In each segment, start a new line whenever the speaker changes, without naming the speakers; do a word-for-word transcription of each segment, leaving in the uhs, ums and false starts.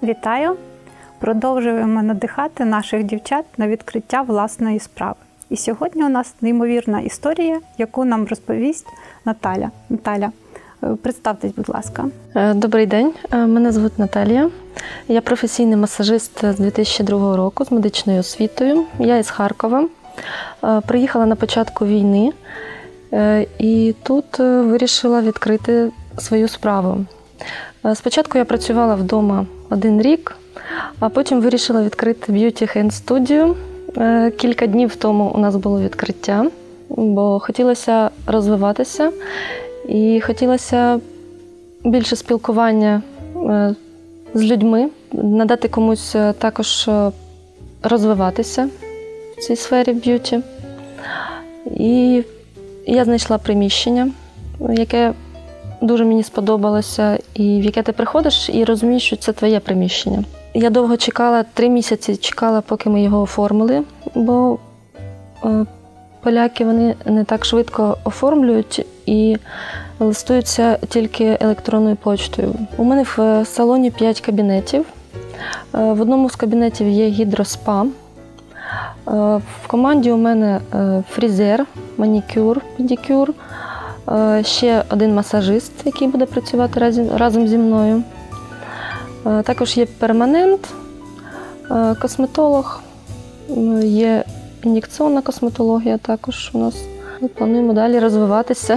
Вітаю! Продовжуємо надихати наших дівчат на відкриття власної справи. І сьогодні у нас неймовірна історія, яку нам розповість Наталя. Наталя, представтесь, будь ласка.
Добрий день, мене звуть Наталія. Я професійний масажист з дві тисячі другого року з медичною освітою. Я із Харкова. Приїхала на початку війни і тут вирішила відкрити свою справу. Спочатку я працювала вдома один рік, а потім вирішила відкрити Beauty Hand Studio. Кілька днів тому у нас було відкриття, бо хотілося розвиватися і хотілося більше спілкування з людьми, надати комусь також розвиватися в цій сфері б'юті. І я знайшла приміщення, яке дуже мені сподобалося, і в яке ти приходиш і розумієш, що це твоє приміщення. Я довго чекала, три місяці чекала, поки ми його оформили, бо е, поляки вони не так швидко оформлюють і листуються тільки електронною почтою. У мене в салоні п'ять кабінетів. Е, в одному з кабінетів є гідроспа. Е, в команді у мене е, фрізер, манікюр, педикюр, е, ще один масажист, який буде працювати разом, разом зі мною. Також є перманент, косметолог, є ін'єкційна косметологія також у нас. Ми плануємо далі розвиватися.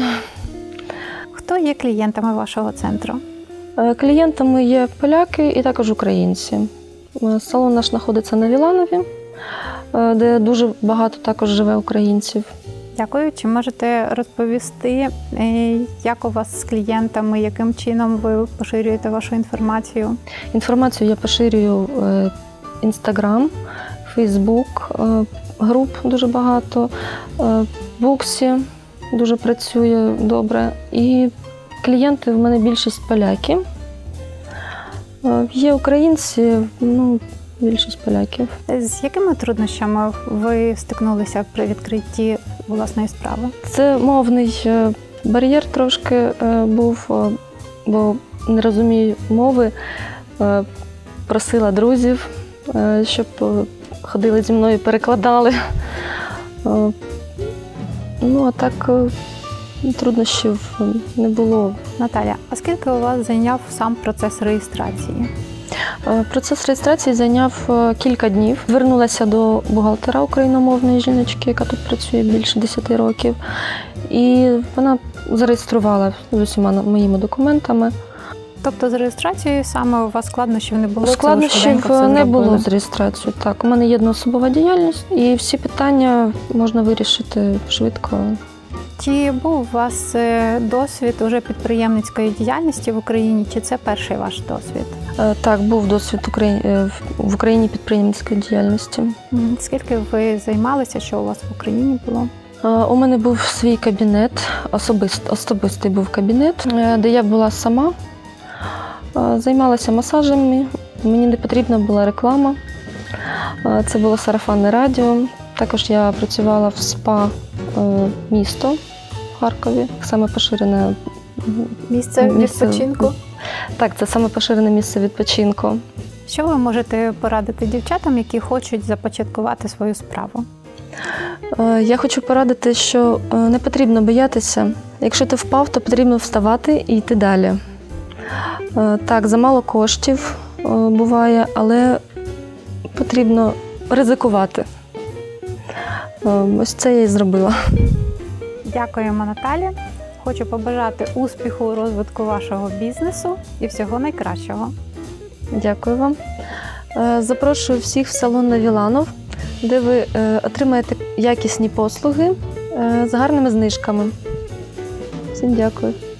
Хто є клієнтами вашого центру?
Клієнтами є поляки і також українці. Салон наш знаходиться на Віланові, де дуже багато також живе українців.
Дякую. Чи можете розповісти, як у вас з клієнтами, яким чином ви поширюєте вашу інформацію?
Інформацію я поширюю в Інстаграм, Фейсбук, груп дуже багато, в Буксі дуже працює добре. І клієнти в мене більшість поляки. Є українці, ну, більшість поляків.
З якими труднощами ви стикнулися при відкритті власної справи?
Це мовний бар'єр трошки був, бо не розумію мови. Просила друзів, щоб ходили зі мною, перекладали. Ну, а так труднощів не було.
Наталя, а скільки у вас зайняв сам процес реєстрації?
Процес реєстрації зайняв кілька днів. Звернулася до бухгалтера україномовної жіночки, яка тут працює більше десяти років. І вона зареєструвала з усіма моїми документами.
Тобто з реєстрацією саме у вас складнощів не було?
Складнощів не було з реєстрацією, так. У мене є одноособова діяльність і всі питання можна вирішити швидко.
Чи був у вас досвід уже підприємницької діяльності в Україні, чи це перший ваш досвід?
Так, був досвід в Україні підприємницької діяльності.
Скільки ви займалися, що у вас в Україні було?
У мене був свій кабінет, особист, особистий був кабінет, де я була сама. Займалася масажами, мені не потрібна була реклама. Це було сарафанне радіо. Також я працювала в СПА місто в Харкові, саме поширене
місце, місце відпочинку.
Так, це саме поширене місце відпочинку.
Що ви можете порадити дівчатам, які хочуть започаткувати свою справу?
Я хочу порадити, що не потрібно боятися. Якщо ти впав, то потрібно вставати і йти далі. Так, замало коштів буває, але потрібно ризикувати. Ось це я і зробила.
Дякуємо, Наталі. Хочу побажати успіху у розвитку вашого бізнесу і всього найкращого.
Дякую вам. Запрошую всіх в салон на Віланов, де ви отримаєте якісні послуги з гарними знижками. Всім дякую.